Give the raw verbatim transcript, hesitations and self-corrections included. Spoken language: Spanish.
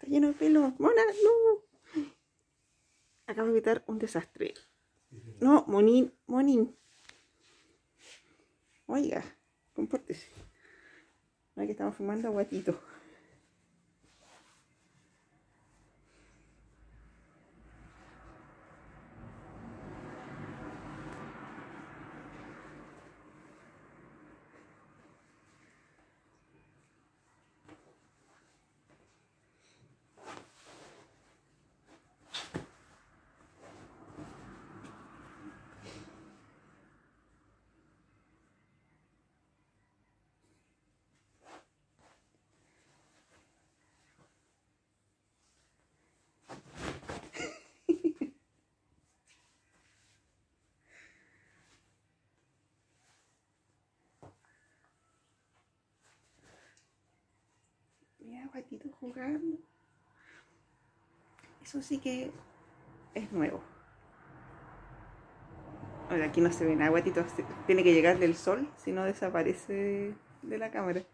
Está lleno de pelo. ¡Mona! ¡No! Acabo de evitar un desastre. No, Monín, Monín. Oiga, compórtese. Aquí estamos fumando aguatito. Mira, Guatito jugando. Eso sí que es nuevo. Ahora aquí no se ve nada, Guatito. Tiene que llegarle el sol, si no desaparece de la cámara.